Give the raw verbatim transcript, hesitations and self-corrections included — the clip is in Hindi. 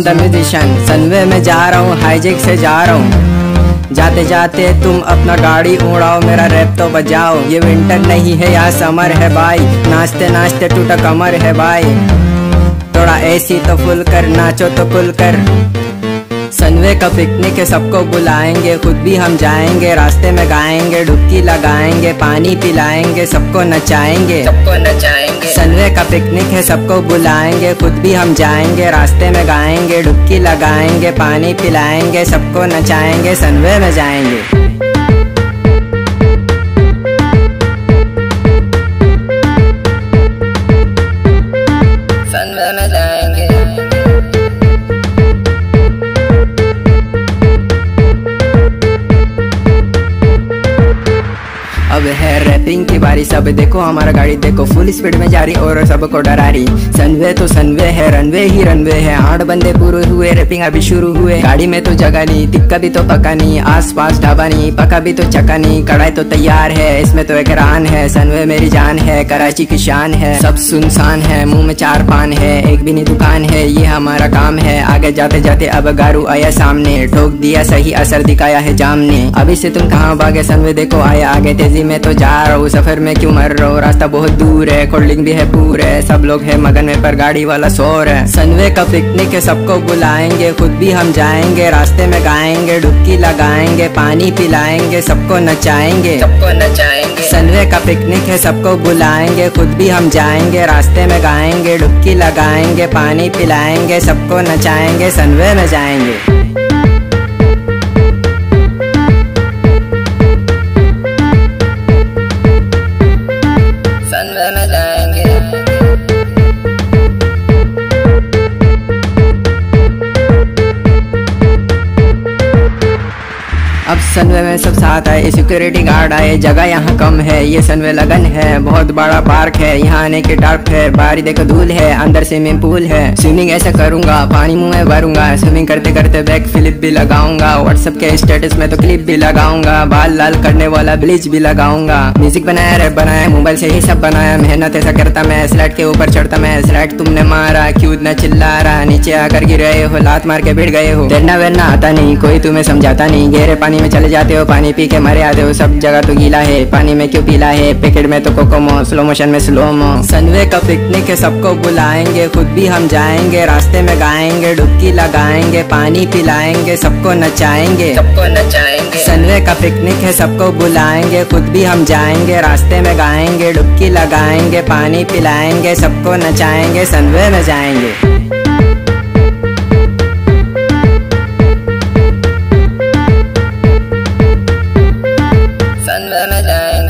Am the musician. सनवे में जा रहा हूँ, हाईजेक से जा रहा हूँ। जाते जाते तुम अपना गाड़ी उड़ाओ, मेरा रैप तो बजाओ। ये विंटर नहीं है यहाँ समर है भाई, नाचते नाचते टूटा कमर है भाई। थोड़ा एसी तो फुल कर, नाचो तो खुल कर। सनवे का पिकनिक है, सबको बुलाएंगे, खुद भी हम जाएंगे। रास्ते में गाएंगे, डुबकी लगाएंगे, पानी पिलाएंगे, सबको नचाएंगे, सबको नचाएंगे। सनवे का पिकनिक है, सबको बुलाएंगे, खुद भी हम जाएंगे। रास्ते में गाएंगे, डुबकी लगाएंगे, पानी पिलाएंगे, सबको नचाएंगे, सनवे में जाएंगे। सनवे में जाएंगे। अब है रैपिंग की बारी, सब देखो हमारा गाड़ी देखो, फुल स्पीड में जा रही और सबको डरा रही। सनवे तो सनवे है, रनवे ही रनवे है। आठ बंदे पूरे हुए, रैपिंग अभी शुरू हुए। गाड़ी में तो जगह नहीं, तिक्का भी तो पका नहीं, आस पास ढाबा नहीं, पका भी तो चका नहीं। कढ़ाई तो तैयार है, इसमें तो एक रान है। सनवे मेरी जान है, कराची की शान है। सब सुनसान है, मुंह में चार पान है, एक भी नहीं दुकान है, ये हमारा काम है। आगे जाते जाते अब गारू आया सामने, ठोक दिया सही, असर दिखाया है जाम ने। अभी से तुम कहाँ भागे, सनवे देखो आया आगे, तेजी में तो जा रहा हूँ, सफर में क्यों मर रहा हूँ। रास्ता बहुत दूर है, कोल्ड ड्रिंक भी है पूरे, सब लोग है मगन में पर गाड़ी वाला शोर है। सनवे का पिकनिक है, सबको बुलाएंगे, खुद भी हम जाएंगे। रास्ते में गाएंगे, डुबकी लगाएंगे, पानी पिलाएंगे, सबको नचाएंगे, सबको नचाएंगे। सनवे का पिकनिक है, सबको बुलाएंगे, खुद भी हम जाएंगे। रास्ते में गाएंगे, डुबकी लगाएंगे, पानी पिलाएंगे, सबको नचाएंगे, सनवे में जाएंगे। सनवे में जाएंगे। अब सनवे में सब साथ आए, सिक्योरिटी गार्ड आए, जगह यहाँ कम है, ये सनवे लगन है। बहुत बड़ा पार्क है, यहाँ आने के टर्फ है, बाहरी देखो धूल है, अंदर स्विमिंग पूल है। स्विमिंग ऐसे करूंगा, पानी मुंह में भरूंगा, स्विमिंग करते करते बैक फ्लिप भी लगाऊंगा। व्हाट्सएप के स्टेटस में तो क्लिप भी लगाऊंगा, बाल लाल करने वाला ब्लीच भी लगाऊंगा। म्यूजिक बनाया, रैप बनाया, मोबाइल से ही सब बनाया। मेहनत ऐसा करता मैं, स्लाइड के ऊपर चढ़ता मैं। स्लाइड तुमने मारा, क्यों इतना चिल्ला रहा, नीचे आकर गिर रहे हो, लात मार के भिड़ गए हो। तैरना वैरना आता नहीं, कोई तुम्हें समझाता नहीं, गहरे पानी में चले जाते हो, पानी पी के मरे आते हो। सब जगह तो गीला है, पानी में क्यों पीला है, पैकेट में तो कोकोमो, स्लो मोशन में स्लोमो। सनवे का पिकनिक है, सबको बुलाएंगे, खुद भी हम जाएंगे। रास्ते में गाएंगे, डुबकी लगाएंगे, पानी पिलाएंगे, सबको नचाएंगे, सबको नचाएंगे। सनवे का पिकनिक है, सबको बुलाएंगे, खुद भी हम जाएंगे। रास्ते में गाएंगे, डुबकी लगाएंगे, पानी पिलाएंगे, सबको नचाएंगे, सनवे में जाएंगे। सनवे में जाएंगे।